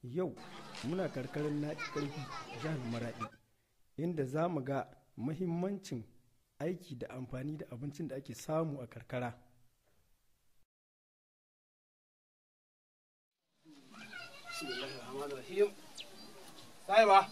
Yau muna karkarar naɗi ƙarfi jihar Maraɗi inda za mu ga mahimmancin aiki da amfani da abincin da ake samu a karkara. Sahiba.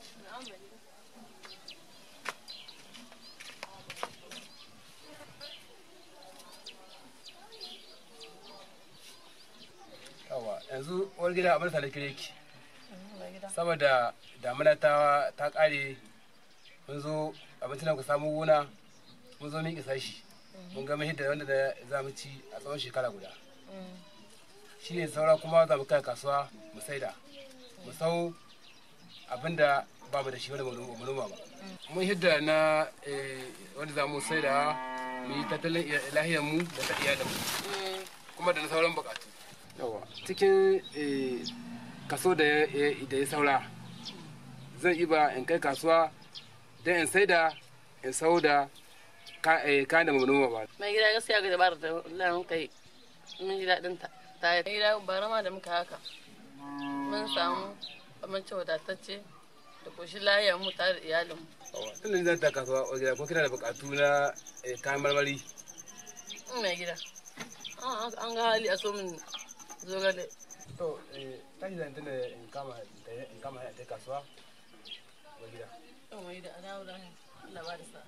Yawa yanzu uwar gida abin da kire ki. Saboda damuna ta kare mun zo abincin da ku samu gona mun zo miƙe sashi. Mun ga mahidda wanda da za mu ci a tsawon shekara guda. Shi ne saura kuma za mu kai kasuwa mu saida. Mu sau abinda ba mu da shi wanda mu noma ba. Mun hidda na wanda za mu saida mu yi tattalin lahiyar mu da ta iyalin mu kuma da na sauran bukatu. Yawa cikin kaso da ya saura zan iba in kai kasuwa don in saida in sau da kayan da mu noma ba. Mai gida gaskiya ga dabarar da lamun kai mun ji daɗin ta. Ta gida bara ma da muka haka mun samu abinci wadatacce da koshin lahiyar mu tare da iyalinmu. Tun da zan ta kasuwa a gida ko kina da bukatu na kayan marmari? Mai gida an ga hali a so min zogale. To tashi zan tunda in kama ta kasuwa a gida. To mai gida a dawo da Allah ba da sa.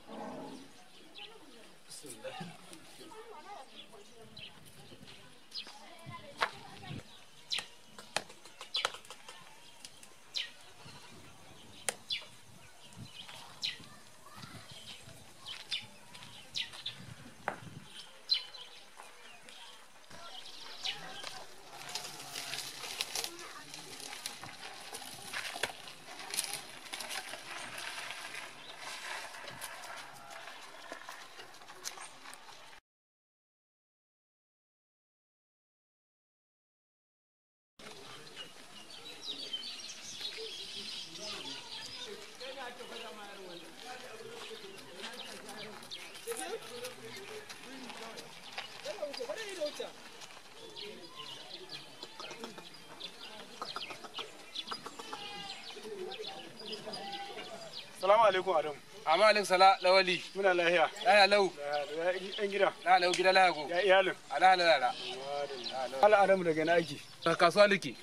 Salamu alaikum Adam. Amma alaikum sala lawali. Muna lahiya. Lahiya lau. Yan gida. Lahiya lau gida lahiya go. Ya iyalin. Ala. Ala Adam daga na aiki. Kasuwa nake.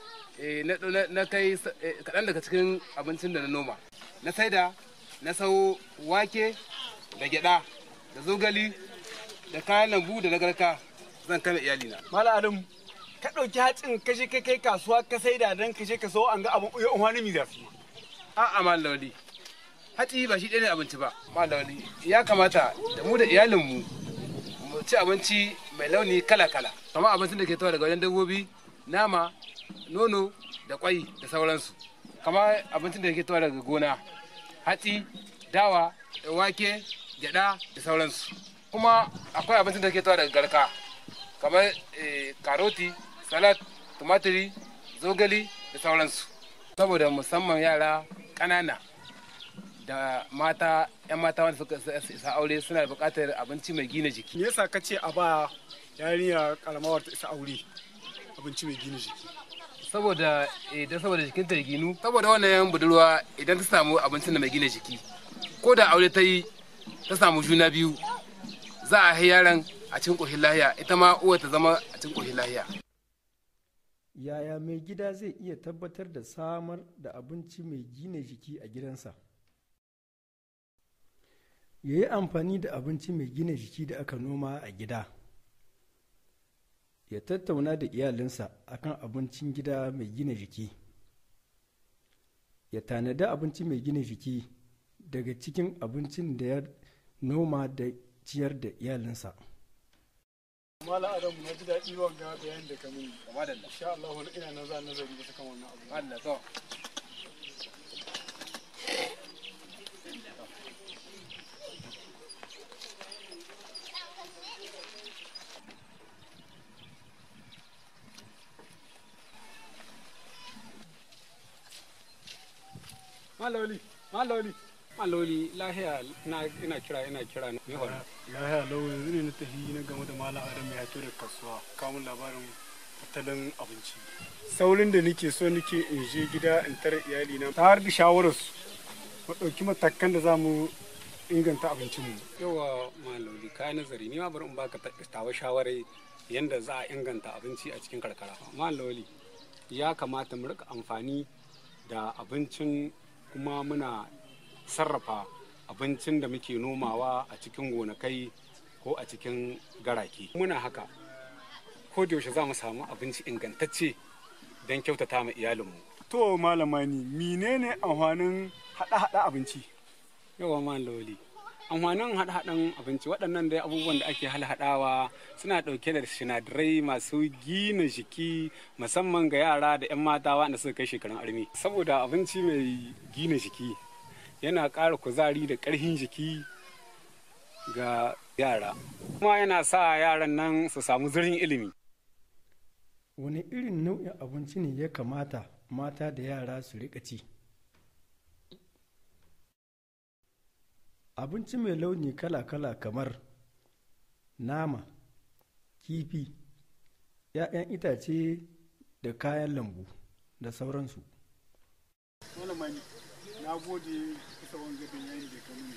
Na kai kaɗan daga cikin abincin da na noma. Na saida, na sau wake da gyaɗa da zogali da kayan lambu da na garka zan kame iyalina. Mala Adam ka ɗauki hatsin kashe kai kasuwa ka saida don kashe ka so an ga abin uyo wani mi zafi. A'a mal lawali. Hatsi ba shi ɗaya ne abinci ba. Mal lawali ya kamata da mu da iyalinmu mu ci abinci mai launi kala-kala. Kamar abincin da ke tawa daga wajen dabbobi, nama, nono da kwai da sauransu. Kamar abincin da ke tawa daga gona, hatsi, dawa, wake, gyada da sauransu. Kuma akwai abincin da ke tawa daga garka, kamar karoti, salat, tumatiri, zogali da sauransu. Saboda musamman yara ƙanana da mata, 'yan mata wanda suka isa aure suna buƙatar abinci mai gina jiki. Me yasa ka ce a ba yarinya karamawar ta isa aure abinci mai gina jiki? Saboda jikinta ya ginu, saboda wannan yan budurwa idan ta samu abincin da mai gina jiki, ko da aure ta yi ta samu juna biyu, za a hai yaran a cikin ƙoshin lahiya, ita ma uwa ta zama a cikin ƙoshin lahiya. Yaya mai gida zai iya tabbatar da samar da abinci mai gina jiki a gidansa? Ya yi amfani da abinci mai gina jiki da aka noma a gida. Ya tattauna da iyalinsa akan abincin gida mai gina jiki. Ya tanada abinci mai gina jiki daga cikin abincin da ya noma da ciyar da iyalinsa. Mala Adam na ji daɗi wanga bayan da ka mini. Insha Allah wani ina nan za nazari bisa kan wannan abu. Allah to. Maloli lahiya ina kira na me wani. Lahiya lau yanzu ne na tafi na game da Malam Adam ya tura kasuwa kamun labarin tattalin abinci. Saurin da nake so nake in je gida in tara iyali na har da shawararsu mu ɗauki matakan da za mu inganta abincinmu. Yawa maloli kayan nazari ni ma bari in baka tawa shawarai yanda za a inganta abinci a cikin karkara. Maloli ya kamata mu rika amfani da abincin kuma muna sarrafa abincin da muke nomawa a cikin gonakai ko a cikin garake. Muna haka ko da yaushe za mu samu abinci ingantacce don kyautata ma iyalinmu. To malamani menene amfanin haɗa abinci? Yawa maloli amfanin haɗa-haɗan abinci waɗannan dai abubuwan da ake haɗawa suna ɗauke da sinadarai masu gina jiki musamman ga yara da 'yan mata waɗanda suka kai shekarun armi. Saboda abinci mai gina jiki yana ƙara kuzari da ƙarfin jiki ga yara kuma yana sa yaran nan su samu zurfin ilimi. Wani irin nau'in abinci ne ya kamata mata da yara su riƙa ci? Abinci mai launi kala-kala kamar nama, kifi, 'ya'yan itace da kayan lambu da sauransu. Malamani, na gode kusa wanga da yayi da kanuni.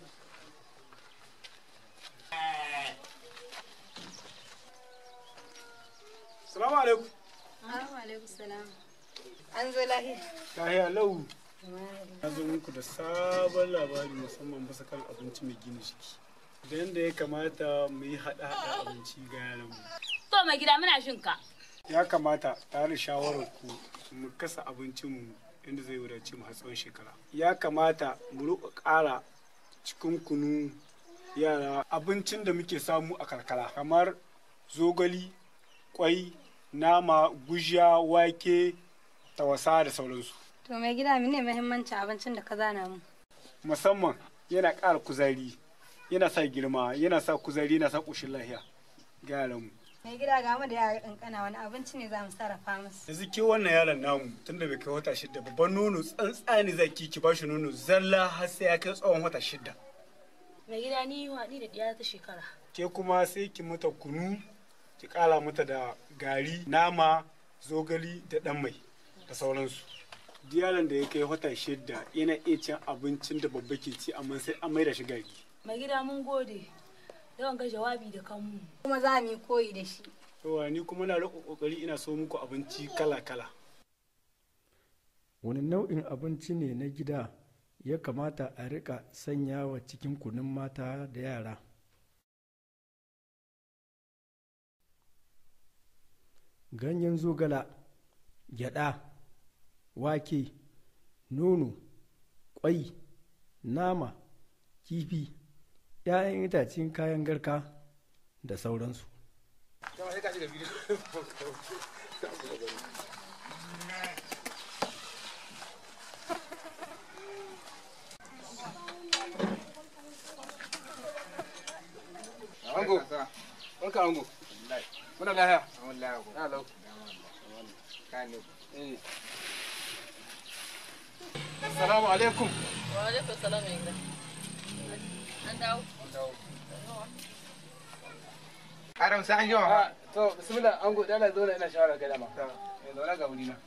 Salamu alaikum. Alaikum salam. An zo lahiya. Lahiya lau. Na zo muku da sabon labari musamman bisa kan abinci mai gina jiki. Da yadda ya kamata mu yi haɗa abinci ga yaranmu. To mai gida muna shin ka. Ya kamata tare shawarar ku mu kasa abincinmu inda zai wadace mu har tsawon shekara. Ya kamata mu riƙa ƙara cikin kunu yara abincin da muke samu a karkara kamar zogali, kwai, nama, gujiya, wake, tawasa da sauransu. To mai gida mene muhimmancin abincin da ka zana mu? Musamman yana ƙara kuzari, yana sa girma, yana sa kuzari, yana sa ƙoshin lahiya ga yaranmu. Mai gida ga mu da yara kankana wani abinci ne za mu sarrafa musu? Yanzu ke wannan yaron namu tunda bai kai wata shida babban nono tsantsani zai ki ba shi nono zalla har sai ya kai tsawon wata shida. Mai gida ni waɗi da ɗiya ta shekara. Ke kuma sai ki mata kunu, ki ƙara mata da gari, nama, zogali da ɗan mai da sauransu. Yaron da ya kai wata shida yana iya cin abincin da babba ke ci amma sai an maida shi gari. Mai gida mun gode yawan ga jawabi da kanmu. Kuma za mu yi koyi da shi. Yawa ni kuma na riƙa ƙoƙari ina so muku abinci kala-kala. Wani nau'in abinci ne na gida ya kamata a riƙa sanyawa cikin kunun mata da yara? Ganyen zogala, gyaɗa, wake, nono, ƙwai, nama, kifi, 'ya'yan itacen kayan garka da sauransu. Ango, barka ango. Muna lahiya. Hello. Assalamu alaikum. Wa alaikum salam mai gida. An dawo. Adam sai an yawa. To bismillah ango da Allah zo na ina shawara kai da ma. Zauna ga wuri na.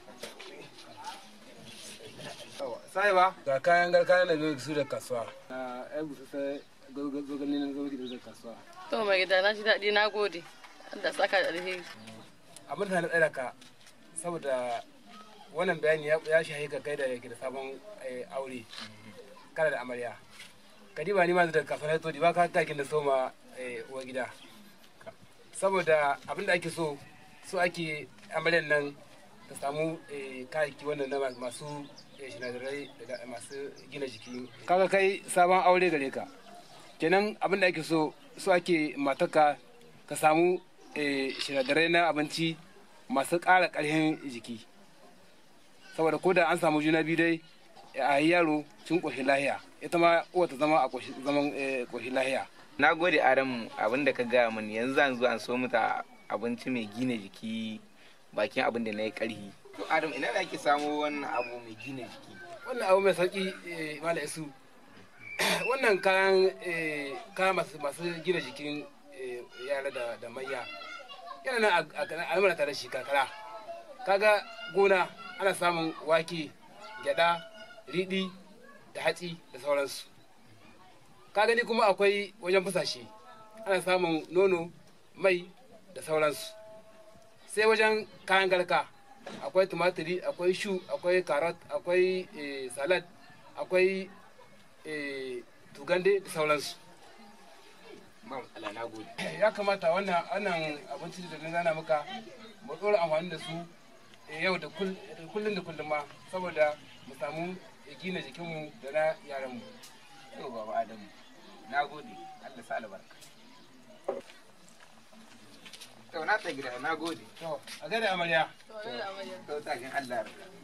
Sai ba ga kayan garka na zo su da kasuwa. Ai gusu sai zogali na zo da kasuwa. To mai gida na ji daɗi na gode. Allah saka da alheri. Abin da na tsaya ka saboda wannan bayani ya shahi ga kai da yake da sabon aure kana da amarya. Kadiba ni ma da kasuwa to di ba ka takin da soma uwa gida. Saboda abin da ake so ake amaryan nan ta samu kayayyaki wannan na masu sinadarai da masu gina jiki. Kaga kai sabon aure gare ka kenan abin da ake so ake mataka ka samu sinadarai na abinci masu ƙara ƙarfin jiki saboda ko da an samu juna biyu dai a yi yaro cin ƙoshin lahiya ita ma uwa ta zama a zaman ƙoshin lahiya. Na gode Adamu abin da ka gaya mani yanzu zan zo an so mata abinci mai gina jiki bakin abin da na yi ƙarfi. To Adamu ina da ake samo wannan abu mai gina jiki? Wannan abu mai sauƙi mala isu wannan kayan masu gina jikin yara da manya yana nan a almana tare shi karkara. Kaga gona ana samun wake, gyada, riɗi da hatsi da sauransu. Ka gani kuma akwai wajen fusashe ana samun nono, mai da sauransu. Sai wajen kayan garka akwai tumatiri, akwai shu, akwai carrot, akwai salad, akwai tugande da sauransu. Ya kamata wannan abinci da na zana muka mu ɗora amfani da su yau da kullum da kullum ma saboda mu samu gina jikinmu da na yaranmu. Yau baba Adamu, na gode, Allah sa albarka. To na ta gida, na gode. To, a gaida amarya. To, a gaida amarya. To, tashin Allah.